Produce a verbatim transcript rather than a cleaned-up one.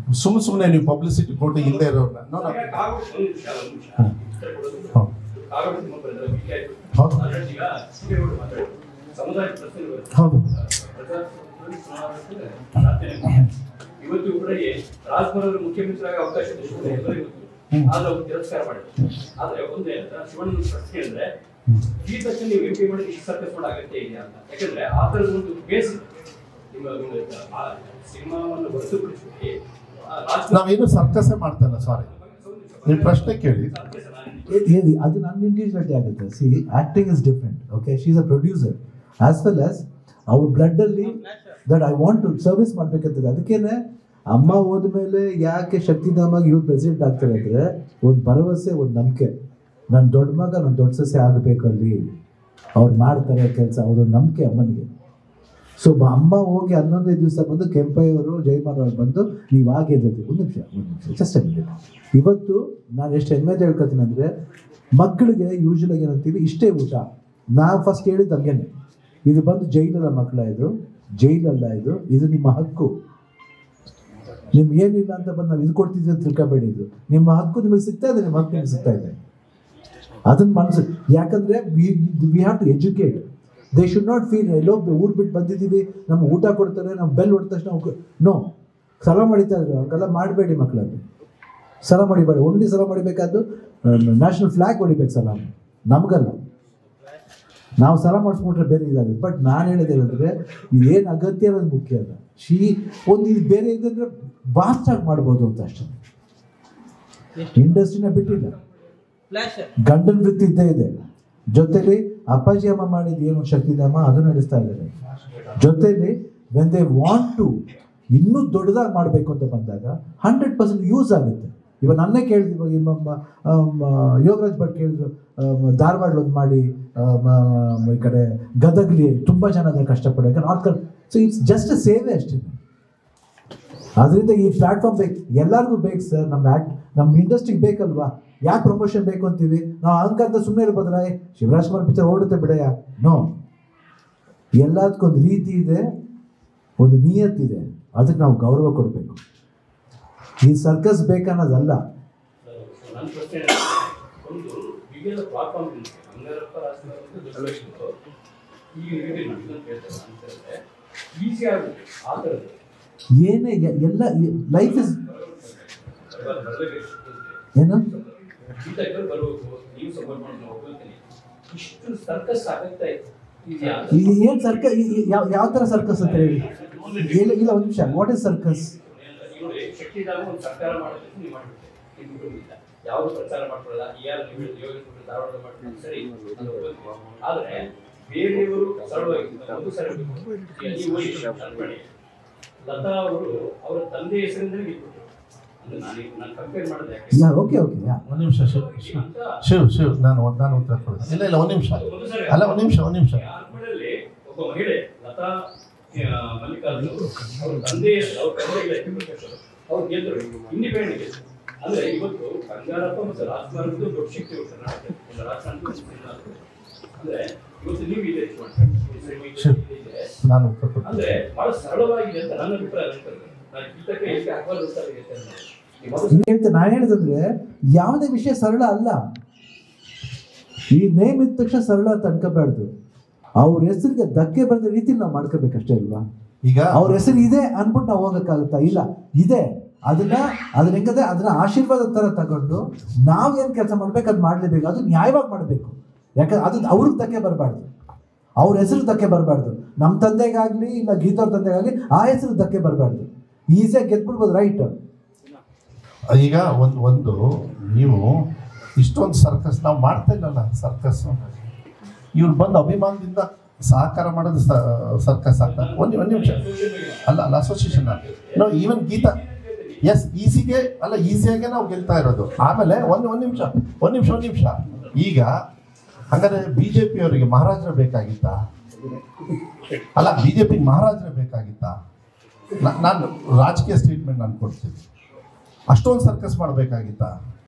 ಸುಮ್ಮನೆ ಸುಮ್ಮನೆ ನೀವು ಪಬ್ಲಿಸಿಟಿ ಕೊಟ್ಟು ಇಲ್ಲದೆ ಇರೋರ್ನ ಹೌದು ಇವತ್ತು ಕೂಡ ರಾಜ್ಕುಮಾರ್ ಅವರು ಮುಖ್ಯಮಂತ್ರಿಯಾಗಿ ಅವಕಾಶ ಆದ್ರೆ ಅವರು ತಿರಸ್ಕಾರ ಮಾಡಿದ್ರು. ಆದ್ರೆ ಒಂದೇ ಶಿವಣ್ಣ ಪ್ರಶ್ನೆ ಅಂದ್ರೆ ಈ ತಕ್ಷಣ ನೀವು ಎಂ ಪಿ ಮಾಡಿ ಇಷ್ಟು ಸರ್ಕಸ್ ಮಾಡೋ ಅಗತ್ಯ ಇದೆಯಾ ಅಂತ. ಯಾಕಂದ್ರೆ ಆ ತರದ ಒಂದು ಬೇಸ್ ನಿಮ್ಮ ಸಿನಿಮಾವನ್ನು ಹೊರತುಪಡಿಸಿ ನಾವೇನು ಸರ್ಕಸ್ ಮಾಡ್ತಾ ಇಲ್ಲ. ಸಾರಿ, ನೀವು ಪ್ರಶ್ನೆ ಕೇಳಿ. ಹೇಳಿ, ಅದು ನನ್ನ ಇಂಡಿವಿಜುವಾಲಿಟಿ ಆಗುತ್ತೆ. See, acting is different. Okay, she is a producer as well as ಅವ್ರ ಬ್ಲಡ್ ಅಲ್ಲಿ that I want to service ಮಾಡ್ಬೇಕಂತದೆ. ಅದಕ್ಕೇನೆ ಅಮ್ಮ ಹೋದ್ಮೇಲೆ ಯಾಕೆ ಶಕ್ತಿಧಾಮಾಗಿ ಇವ್ರು ಪ್ರೆಸಿಡೆಂಟ್ ಆಗ್ತಾರೆ ಅಂದ್ರೆ ಒಂದು ಭರವಸೆ, ಒಂದು ನಂಬಿಕೆ. ನನ್ನ ದೊಡ್ಡ ಮಗ ನನ್ನ ದೊಡ್ಡ ಸಸ್ಯ ಆಗಬೇಕು ಅಲ್ಲಿ, ಅವ್ರು ಮಾಡ್ತಾರೆ ಕೆಲಸ, ಅವ್ರೊಂದು ನಂಬಿಕೆ ಅಮ್ಮನಿಗೆ. ಸೊ ಅಮ್ಮ ಹೋಗಿ ಹನ್ನೊಂದೇ ದಿವಸ ಬಂದು ಕೆಂಪಯ್ಯವರು ಜಯಮಾನ್ ಅವ್ರು ಬಂದು ನೀವು ಹಾಗೆ ಇದ್ದೀರಿ. ಒಂದು ನಿಮಿಷ ಒಂದು ನಿಮಿಷ ಜಸ್ಟ್ ಅ ಇವತ್ತು ನಾನು ಎಷ್ಟು ಹೆಮ್ಮೆದ ಹೇಳ್ಕೊತೀನಿ ಅಂದರೆ, ಮಕ್ಕಳಿಗೆ ಯೂಶಲಾಗಿ ಏನಂತೀವಿ ಇಷ್ಟೇ ಊಟ. ನಾವು ಫಸ್ಟ್ ಹೇಳಿದ್ದು ಹಂಗೇನೆ, ಇದು ಬಂದು ಜೈಲಲ್ಲ ಮಕ್ಕಳ, ಇದು ಜೈಲಲ್ಲ, ಇದು ಇದು ನಿಮ್ಮ ಹಕ್ಕು. ನಿಮ್ಗೆ ಏನಿಲ್ಲ ಅಂತ ಬಂದು ನಾವು ಇದು ಕೊಡ್ತಿದ್ವಿ ಅಂತ ತಿಳ್ಕೊಬೇಡಿ. ಇದು ನಿಮ್ಮ ಹಕ್ಕು, ನಿಮಗೆ ಸಿಗ್ತಾ ಇದೆ, ನಿಮ್ಮ ಹಕ್ಕು ನಿಮ್ಗೆ ಸಿಗ್ತಾ ಇದೆ. ಅದನ್ನ ಮನಸ್ಸು, ಯಾಕಂದ್ರೆ we we have to educate. They should not feel ಎಲ್ಲೋ ಊರು ಬಿಟ್ಟು ಬಂದಿದ್ದೀವಿ, ನಮ್ಮ ಊಟ ಕೊಡ್ತಾರೆ, ನಮ್ಮ ಬೆಲ್ ಹೊಡೆದ ತಕ್ಷಣ ನೋ ಸಲ ಮಾಡಿತಾ ಇದ್ರು. ಅವ್ರಿಗೆಲ್ಲ ಮಾಡಬೇಡಿ ಮಕ್ಕಳಲ್ಲಿ, ಸಲ ಮಾಡಿಬೇಡಿ. ಓನ್ಲಿ ಸಲ ಮಾಡಿಬೇಕಾದ್ದು ನ್ಯಾಷನಲ್ ಫ್ಲಾಗ್ ಹೊಡಿಬೇಕು ಸಲ, ನಮಗಲ್ಲ. ನಾವು ಸಲ ಮಾಡಿಸ್ಬಿಟ್ರೆ ಬೇರೆ ಇದಾಗುತ್ತೆ. ಬಟ್ ನಾನು ಹೇಳಿದೆ ಅಂದರೆ ಇದೇನು ಅಗತ್ಯ ಅನ್ನೋದು ಮುಖ್ಯ ಅಲ್ಲ. ಶೀ ಒಂದು ಇದು ಬೇರೆ ಇದಂದ್ರೆ ಬಾಸ್ಟಾಗಿ ಮಾಡ್ಬೋದು ಅಂತ ಅಷ್ಟೇ. ಇಂಡಸ್ಟ್ರಿನ ಬಿಟ್ಟಿಲ್ಲ, ಗಂಡನ ವೃತ್ತಿ ಇದ್ದೇ ಇದೆ. ಜೊತೆಲಿ ಅಪ್ಪಾಜಿ ಅಮ್ಮ ಮಾಡಿದ ಏನು ಶಕ್ತಿಧಾಮ ಅದು ನಡೆಸ್ತಾ ಇದ್ದಾರೆ. ಜೊತೆಲಿ ವೆನ್ ದೇ ವಾಂಟ್ ಟು ಇನ್ನೂ ದೊಡ್ಡದಾಗಿ ಮಾಡಬೇಕು ಅಂತ ಬಂದಾಗ ಹಂಡ್ರೆಡ್ ಪರ್ಸೆಂಟ್ ಯೂಸ್ ಆಗುತ್ತೆ. ಇವಾಗ ನನ್ನೇ ಕೇಳಿದ್ರು, ಇವಾಗ ಯೋಗರಾಜ್ ಭಟ್ ಕೇಳಿದ್ರು, ಧಾರವಾಡ ಒಂದು ಮಾಡಿ, ಈ ಕಡೆ ಗದಗ್ಲಿ ತುಂಬ ಜನ ಅದನ್ನು ಕಷ್ಟಪಡೋಕೆ ನಾರ್ತ್ ಕರ್. ಸೊ ಇಟ್ಸ್ ಜಸ್ಟ್ ಅ ಸೇವೆ ಅಷ್ಟೇ. ಅದರಿಂದ ಈ ಪ್ಲಾಟ್ಫಾರ್ಮ್ ಬೇಕು, ಎಲ್ಲರಿಗೂ ಬೇಕು ಸರ್. ನಮ್ಮ ಆ್ಯಕ್ಟ್ ನಮ್ಮ ಇಂಡಸ್ಟ್ರಿಗೆ ಬೇಕಲ್ವಾ? ಯಾಕೆ ಪ್ರಮೋಷನ್ ಬೇಕು ಅಂತೀವಿ ನಾವು? ಹಂಗಂತ ಸುಮ್ಮನೆ ಇರ್ಬೋದ್ರ? ಶಿವರಾಜ್ ಕುಮಾರ್ ಪಿಕ್ಚರ್ ಓಡುತ್ತೆ ಬಿಡಯ್ಯ? ನೋ, ಎಲ್ಲದಕ್ಕೊಂದು ರೀತಿ ಇದೆ, ಒಂದು ನಿಯತ್ತಿದೆ. ಅದಕ್ಕೆ ನಾವು ಗೌರವ ಕೊಡಬೇಕು. ಈ ಸರ್ಕಸ್ ಬೇಕನ್ನೋದಲ್ಲ. ಏನೇ ಎಲ್ಲ ಲೈಫ್ ಇಸ್ ಏನು ಏನ್ ಸರ್ಕಸ್? ಯಾವ ತರ ಸರ್ಕಸ್ ಅಂತ ಹೇಳಿ? ಇಲ್ಲ ಇಲ್ಲ ಒಂದು ನಿಮಿಷ, ವಾಟ್ ಇಸ್ ಸರ್ಕಸ್? ಯಾವುದು ಪ್ರಚಾರ ಮಾಡ್ಕೊಳ್ಳಲ್ಲ, ಆದ್ರೆ ಬೇರೆಯವರು ಸರಳವಾಗಿ ಲತಾ ಅವರು ಅವರ ತಂದೆ ಹೆಸರಿನಲ್ಲಿ ಓಕೆ ಓಕೆ ಒಂದು ನಿಮಿಷ ಶಿವ್ ಶಿವ್ ನಾನು ನಾನು ಉತ್ತರ ಕೊಡ್ತೀನಿ. ಇಲ್ಲ ಇಲ್ಲ ಒಂದು ನಿಮಿಷ ಅಲ್ಲ ಒಂದು ನಿಮಿಷ ಒಂದು ನಿಮಿಷ ಒಬ್ಬ ಮಹಿಳೆ ಲತಾ ಮಲ್ಲಿಕಾರ್ಜುನ್ ಅವ್ರ ತಂದೆ ಅವ್ರು ಗೆದ್ದರು, ಇಂಡಿಪೆಂಡೆಂಟ್. ಅಂದ್ರೆ ಇವತ್ತು ಬಂಗಾರಪ್ಪ ಮತ್ತು ರಾಜ್ಕುಮಾರ್ದು ದೊಡ್ಡ ಶಕ್ತಿ ಕರ್ನಾಟಕ ರಾಜಕಾರಣ. ಅಂದ್ರೆ ಇವತ್ತು ನೀವು ಇದೆ ನಾನು ಅಂದ್ರೆ ಬಹಳ ಸರಳವಾಗಿದೆ ಅಂತ ನನ್ನ ಅಭಿಪ್ರಾಯ. ನಾನು ಹೇಳಿದ್ರೆ ಯಾವುದೇ ವಿಷಯ ಸರಳ ಅಲ್ಲ. ಈ ನೇಮ್ ಇದ್ದ ತಕ್ಷಣ ಸರಳ ಅಂತ ಅನ್ಕೋಬಾರ್ದು. ಅವ್ರ ಹೆಸರಿಗೆ ಧಕ್ಕೆ ಬರೆದ ರೀತಿ ನಾವು ಮಾಡ್ಕೋಬೇಕಷ್ಟೇ ಅಲ್ವಾ? ಈಗ ಅವ್ರ ಹೆಸರು ಇದೆ ಅನ್ಬಿಟ್ಟು ನಾವು ಹೋಗಕ್ಕಾಗುತ್ತಾ? ಇಲ್ಲ, ಇದೆ, ಅದನ್ನ ಅದನ್ನ ಹೆಂಗದೆ ಅದನ್ನ ಆಶೀರ್ವಾದ ತರ ತಗೊಂಡು ನಾವ್ ಏನ್ ಕೆಲಸ ಮಾಡ್ಬೇಕು ಅದು ಮಾಡ್ಲೇಬೇಕು. ಅದು ನ್ಯಾಯವಾಗಿ ಮಾಡ್ಬೇಕು. ಯಾಕಂದ್ರೆ ಅದು ಅವ್ರಿಗೆ ಧಕ್ಕೆ ಬರಬಾರ್ದು, ಅವ್ರ ಹೆಸರು ಧಕ್ಕೆ ಬರಬಾರ್ದು. ನಮ್ಮ ತಂದೆಗಾಗ್ಲಿ ಇಲ್ಲ ಗೀತವ್ರ ತಂದೆಗಾಗ್ಲಿ ಆ ಹೆಸರು ಧಕ್ಕೆ ಬರಬಾರ್ದು. ಈಸಿಯಾಗಿ ಗೆದ್ಬಿಡ್ಬೋದು, ರೈಟ್? ಈಗ ಒಂದು ಒಂದು ನೀವು ಇಷ್ಟೊಂದು ಸರ್ಕಸ್ ನಾವು ಮಾಡ್ತಾ ಇಲ್ಲಲ್ಲ. ಸರ್ಕಸ್ ಇವ್ರು ಬಂದು ಅಭಿಮಾನದಿಂದ ಸಹಕಾರ ಮಾಡೋದು ಸರ್ಕಸ್ ಆಗ್ತದೆ. ಒಂದು ಒಂದು ನಿಮಿಷ ಅಲ್ಲ ಅಲ್ಲ ಅಸೋಸಿಯೇಷನ್ ನಾವು ಈವನ್ ಗೀತಾ ಎಸ್ ಈಸಿಗೆ ಅಲ್ಲ ಈಸಿಯಾಗೆ ನಾವು ಗೆಲ್ತಾ ಇರೋದು. ಆಮೇಲೆ ಒಂದು ಒಂದು ನಿಮಿಷ ಒಂದು ನಿಮಿಷ ಒಂದು ನಿಮಿಷ ಈಗ ಹಾಗಾದ್ರೆ ಬಿ ಜೆ ಪಿ ಅವರಿಗೆ ಮಹಾರಾಜರ ಬೇಕಾಗಿತ್ತಾ? ಅಲ್ಲ, ಬಿ ಜೆ ಪಿಗೆ ಮಹಾರಾಜರ ಬೇಕಾಗಿತ್ತಾ? ನಾನು ರಾಜಕೀಯ ಸ್ಟೇಟ್ಮೆಂಟ್ ನಾನು ಕೊಡ್ತೀನಿ. ಅಷ್ಟೊಂದು ಸರ್ಕಸ್ ಮಾಡಬೇಕಾಗಿತ್ತಾ?